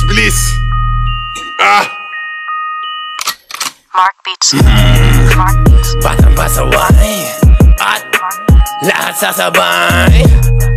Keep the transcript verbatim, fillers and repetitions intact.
Bilis! Ah! Mark Beats. Mark Beats. Batang pasaway at lahat sasabay.